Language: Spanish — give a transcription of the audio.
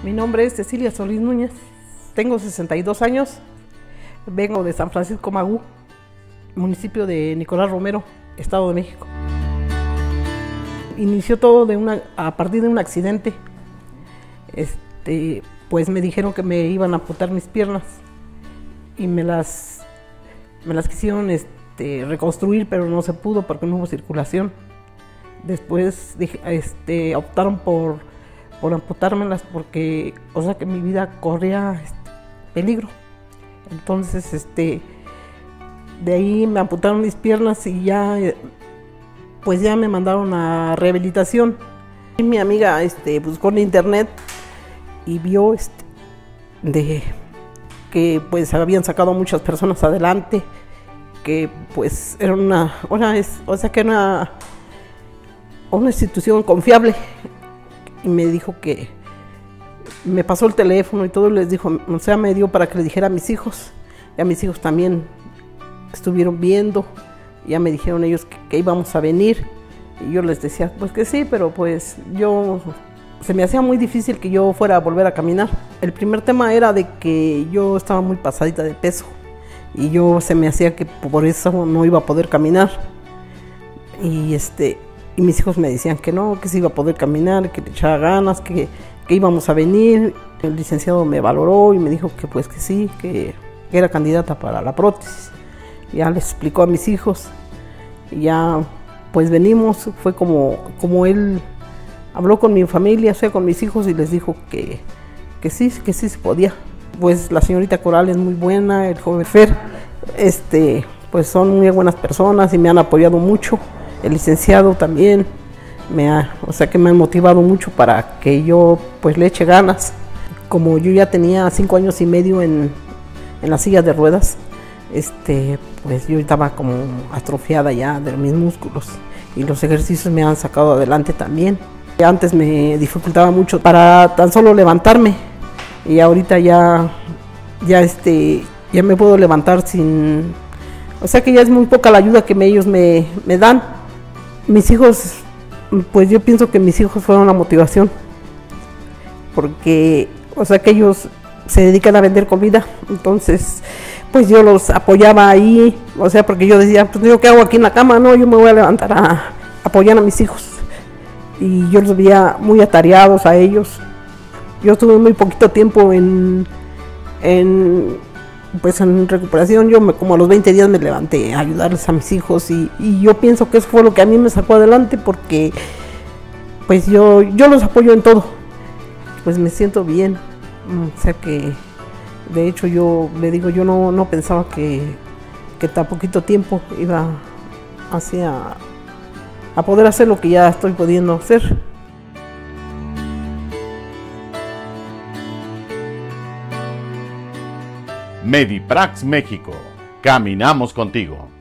Mi nombre es Cecilia Solís Núñez, tengo 62 años, vengo de San Francisco Magú, municipio de Nicolás Romero, Estado de México. Inició todo a partir de un accidente. Pues me dijeron que me iban a amputar mis piernas y me las quisieron reconstruir, pero no se pudo porque no hubo circulación. Después optaron por amputármelas porque, o sea, que mi vida corría peligro. Entonces, de ahí me amputaron mis piernas y ya, pues ya me mandaron a rehabilitación. Y mi amiga buscó en internet y vio que pues habían sacado a muchas personas adelante, que pues era una institución confiable. Y me dijo que me pasó el teléfono y todo, y les dijo, o sea, me dio para que le dijera a mis hijos. Y a mis hijos también estuvieron viendo, y ya me dijeron ellos que íbamos a venir. Y yo les decía, pues que sí, pero pues se me hacía muy difícil que yo fuera a volver a caminar. El primer tema era de que yo estaba muy pasadita de peso, y se me hacía que por eso no iba a poder caminar. Y mis hijos me decían que no, que se iba a poder caminar, que le echara ganas, que íbamos a venir. El licenciado me valoró y me dijo que pues que sí, que era candidata para la prótesis. Ya les explicó a mis hijos y ya pues venimos. Fue como él habló con mi familia, o sea, con mis hijos, y les dijo que sí se podía. Pues la señorita Coral es muy buena, el joven Fer, pues son muy buenas personas y me han apoyado mucho. El licenciado también me han motivado mucho para que yo pues le eche ganas. Como yo ya tenía 5 años y medio en la silla de ruedas, pues yo estaba como atrofiada ya de mis músculos, y los ejercicios me han sacado adelante también. Antes me dificultaba mucho para tan solo levantarme, y ahorita ya me puedo levantar sin, o sea que ya es muy poca la ayuda que ellos me dan. Mis hijos, pues yo pienso que mis hijos fueron la motivación, porque, o sea, que ellos se dedican a vender comida. Entonces, pues yo los apoyaba ahí, o sea, porque yo decía, pues yo qué hago aquí en la cama, no, yo me voy a levantar a apoyar a mis hijos. Y yo los veía muy atareados a ellos. Yo estuve muy poquito tiempo en recuperación. Como a los 20 días me levanté a ayudarles a mis hijos, y yo pienso que eso fue lo que a mí me sacó adelante, porque pues yo los apoyo en todo, pues me siento bien. O sea que de hecho yo le digo, yo no pensaba que tan poquito tiempo iba a poder hacer lo que ya estoy pudiendo hacer. Mediprax México, caminamos contigo.